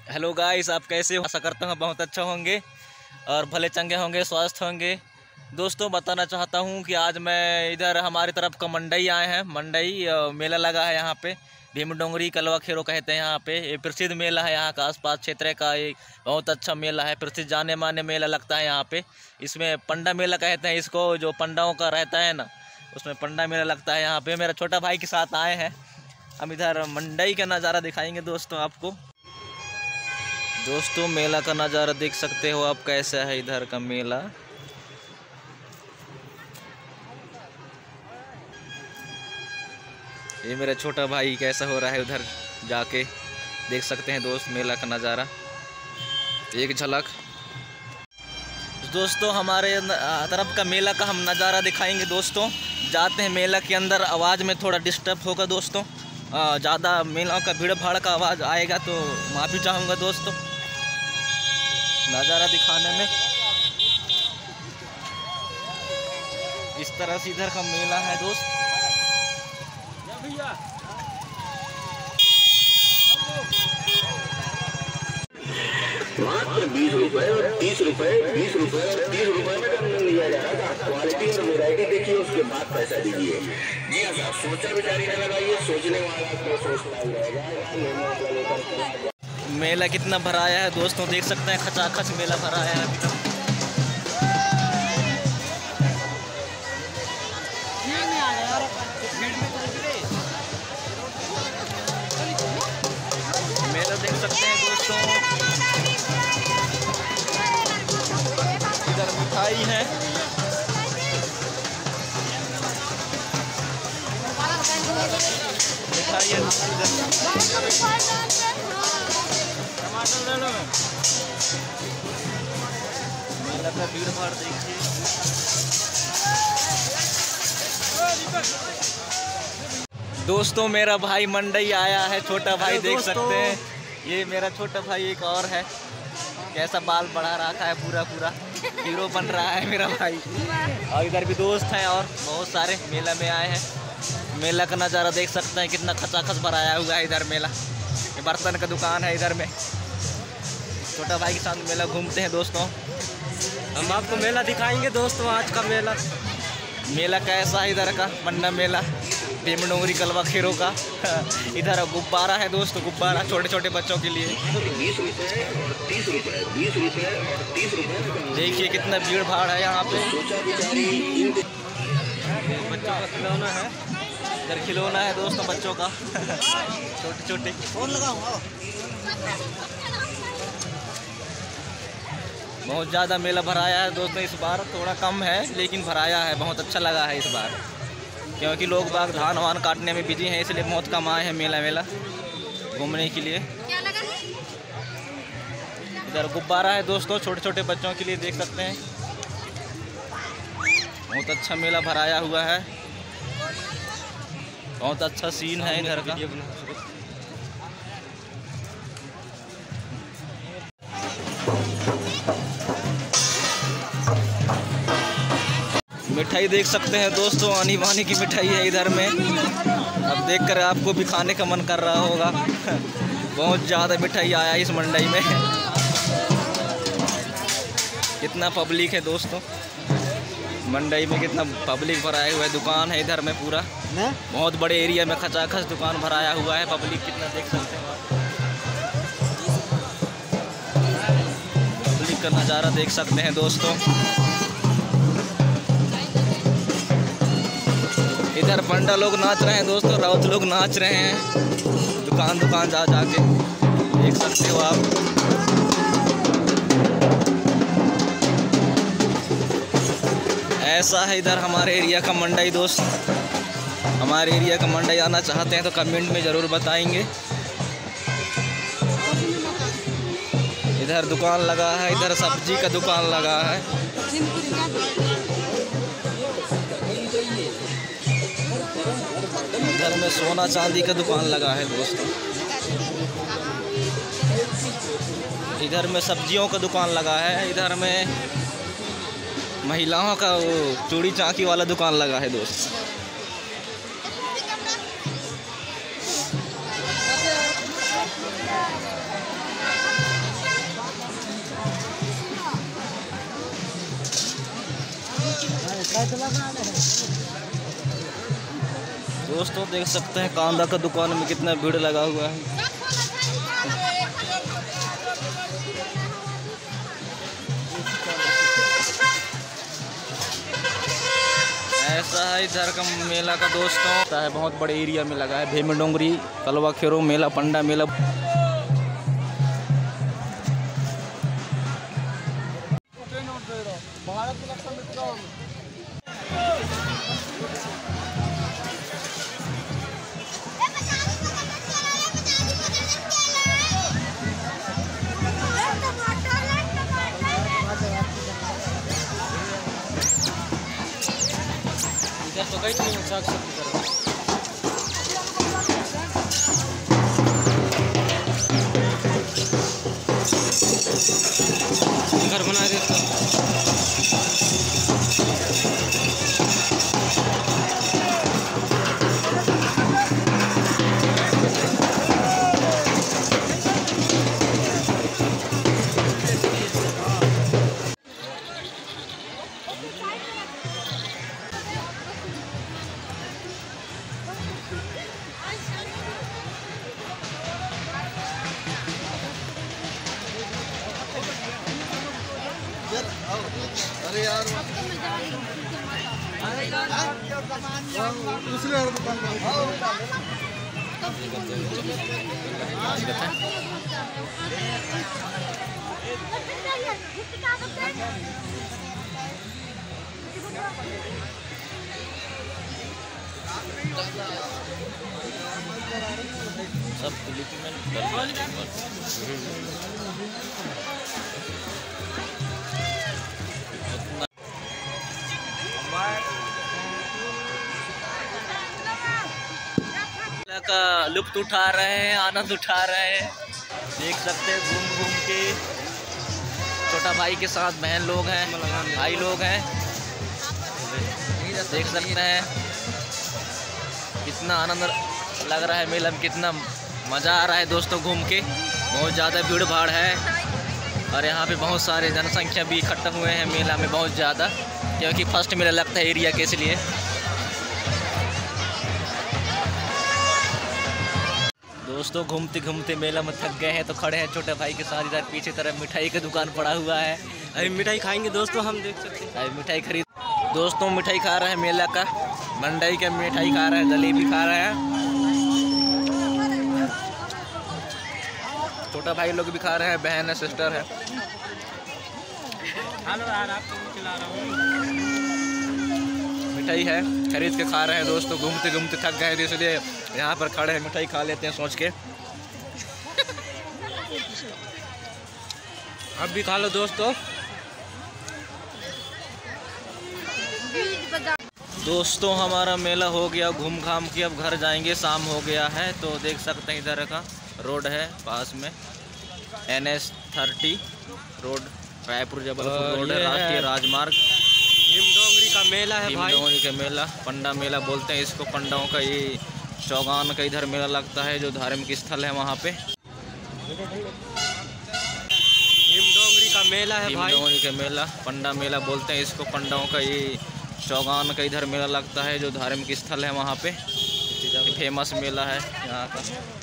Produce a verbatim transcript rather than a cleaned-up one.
Hello guys, आप कैसे हो? आशा करता हूँ बहुत अच्छा होंगे और भले चंगे होंगे, स्वस्थ होंगे। दोस्तों, बताना चाहता हूँ कि आज मैं इधर हमारी तरफ का मंडई आए हैं। मंडई अ, मेला लगा है यहाँ पे। भीम डोंगरी कलवा खेरो कहते हैं यहाँ पे। ये प्रसिद्ध मेला है, यहाँ का आसपास क्षेत्र का एक बहुत अच्छा मेला है। प्रसिद्ध जाने माने मेला लगता है यहाँ पे। इसमें पंडा मेला कहते हैं इसको, जो पंडाओं का रहता है ना, उसमें पंडा मेला लगता है यहाँ पे। मेरा छोटा भाई के साथ आए हैं हम। इधर मंडई का नज़ारा दिखाएंगे दोस्तों आपको। दोस्तों, मेला का नज़ारा देख सकते हो आप, कैसा है इधर का मेला। ये मेरा छोटा भाई कैसा हो रहा है उधर जाके देख सकते हैं दोस्त मेला का नज़ारा, एक झलक। दोस्तों, हमारे तरफ का मेला का हम नज़ारा दिखाएंगे दोस्तों। जाते हैं मेला के अंदर। आवाज़ में थोड़ा डिस्टर्ब होगा दोस्तों, ज़्यादा मेला का भीड़ भाड़ का आवाज़ आएगा तो माफ़ी चाहूँगा दोस्तों नज़ारा दिखाने में। इस तरह से इधर का मेला है दोस्त। मात्र बीस रुपए और तीस रुपए बीस रुपए और तीस रुपए में कम लिया जा रहा था। क्वालिटी और वैरायटी देखिए, उसके बाद पैसा दीजिए। जी हाँ साहब, सोचा विचारी न लगाइए, सोचने वाला को सोचता ही रह जाएगा। मेला कितना भराया है दोस्तों, देख सकते हैं खचाखच मेला भराया है अभी तक। मेला देख सकते हैं दोस्तों। इधर मिठाई है, मिठाई है मेला का भीड़ भाड़ देखिए। दोस्तों, मेरा भाई मंडई आया है, छोटा भाई देख सकते हैं। ये मेरा छोटा भाई एक और है, कैसा बाल बढ़ा रखा है, पूरा पूरा हीरो बन रहा है मेरा भाई। और इधर भी दोस्त हैं और बहुत सारे मेला में आए हैं। मेला का नज़ारा देख सकते हैं, कितना खचाखच भराया हुआ है इधर मेला। ये बर्तन का दुकान है इधर में। छोटा भाई के साथ मेला घूमते हैं दोस्तों। हम आपको मेला दिखाएंगे दोस्तों। आज का मेला मेला कैसा है इधर का पंडा मेला, भीम डोंगरी कलवा खेरो का। इधर गुब्बारा है दोस्तों, गुब्बारा छोटे छोटे बच्चों के लिए। बीस रुपए और तीस रुपए बीस रुपए और तीस रुपए देखिए कितना भीड़ भाड़ है यहाँ पे। सोचा विचारी बच्चों का खिलौना है, इधर खिलौना है दोस्तों बच्चों का छोटे छोटे। फोन लगाऊंगा। बहुत ज़्यादा मेला भराया है दोस्तों इस बार। थोड़ा कम है लेकिन भराया है, बहुत अच्छा लगा है इस बार, क्योंकि लोग बाग धान वान काटने में बिजी हैं, इसलिए बहुत कम आए हैं मेला मेला घूमने के लिए। इधर गुब्बारा है दोस्तों, छोटे छोटे बच्चों के लिए, देख सकते हैं। बहुत अच्छा मेला भराया हुआ है, बहुत अच्छा सीन है इधर का। मिठाई देख सकते हैं दोस्तों, आनी बानी की मिठाई है इधर में। अब देखकर आपको भी खाने का मन कर रहा होगा। बहुत ज़्यादा मिठाई आया इस मंडई में। कितना पब्लिक है दोस्तों मंडई में, कितना पब्लिक भराया हुआ है। दुकान है इधर में पूरा, बहुत बड़े एरिया में खचाखच दुकान भराया हुआ है। पब्लिक कितना देख सकते हैं आप। पब्लिक का नज़ारा देख सकते हैं दोस्तों। इधर पंडा लोग नाच रहे हैं दोस्तों, राउत लोग नाच रहे हैं दुकान दुकान जा जाके, देख सकते हो आप। ऐसा है इधर हमारे एरिया का मंडई दोस्त। हमारे एरिया का मंडई आना चाहते हैं तो कमेंट में ज़रूर बताएंगे। इधर दुकान लगा है, इधर सब्जी का दुकान लगा है। इधर में सोना चांदी का दुकान लगा है दोस्तों। इधर में सब्जियों का दुकान लगा है। इधर में महिलाओं का वो चूड़ी चाकी वाला दुकान लगा है दोस्त। दोस्तों देख सकते हैं कांदा का दुकान में कितना भीड़ लगा हुआ है। ऐसा है इधर का मेला का दोस्तों, है बहुत बड़े एरिया में लगा है। भेमी डोंगरी कलवा खेरो मेला, पंडा मेला। तो कहीं नहीं साग सब्जी घर बना देता अरे यार दूसरे और दुकान सब का लुत्फ उठा रहे हैं, आनंद उठा रहे हैं। देख सकते हैं घूम घूम के। छोटा भाई के साथ बहन लोग हैं, भाई लोग हैं। देख सकते हैं कितना आनंद लग रहा है मेला में, कितना मज़ा आ रहा है दोस्तों घूम के। बहुत ज़्यादा भीड़ भाड़ है और यहाँ पे बहुत सारे जनसंख्या भी इकट्ठा हुए हैं मेला में, बहुत ज़्यादा, क्योंकि फर्स्ट मेला लगता है एरिया के, इसलिए। दोस्तों घूमते घूमते मेला में थक गए हैं तो खड़े हैं छोटे भाई के साथ। इधर पीछे तरफ मिठाई की दुकान पड़ा हुआ है। अरे मिठाई खाएंगे दोस्तों, हम देख सकते हैं। अरे मिठाई खरीद दोस्तों, मिठाई खा रहे हैं मेला का, मंडई का मिठाई खा रहे हैं, जलेबी खा रहे हैं। छोटा भाई लोग भी खा रहे हैं, बहन है, सिस्टर है। हेलो यार, आपको खिला रहा हूँ। मिठाई है, खरीद के खा रहे हैं दोस्तों। घूमते घूमते थक गए थे इसलिए यहाँ पर खड़े हैं, मिठाई खा लेते हैं सोच के। अब भी खा लो दोस्तों। दोस्तों हमारा मेला हो गया घूम घाम के, अब घर जाएंगे, शाम हो गया है। तो देख सकते हैं इधर का रोड है पास में, N H thirty road, Raipur Jabalpur road है, राष्ट्रीय राजमार्ग। हिमडोंगरी का मेला है भाई, हिमडोंगरी का मेला, पंडा मेला बोलते हैं इसको। पंडाओं का ये चौगान का इधर मेला लगता है, जो धार्मिक स्थल है वहाँ पे। हिमडोंगरी का मेला है भाई, हिमडोंगरी का मेला, पंडा मेला बोलते हैं इसको। पंडाओं का ये चौगान का इधर मेला लगता है, जो धार्मिक स्थल है वहाँ पे, फेमस मेला है यहाँ का।